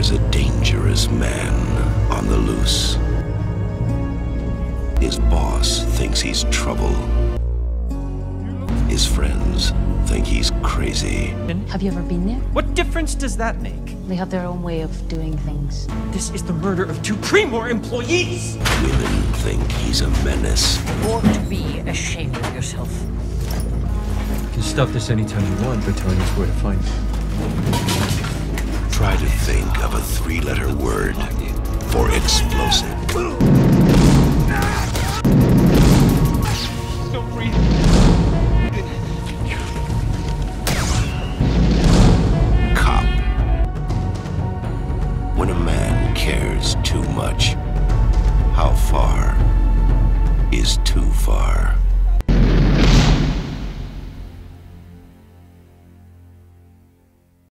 There's a dangerous man on the loose. His boss thinks he's trouble. His friends think he's crazy. Have you ever been there? What difference does that make? They have their own way of doing things. This is the murder of 2 Premor employees! Women think he's a menace. You ought to be ashamed of yourself. You can stop this anytime you want by telling us where to find it. Try to think of a 3-letter word for explosive. Don't breathe.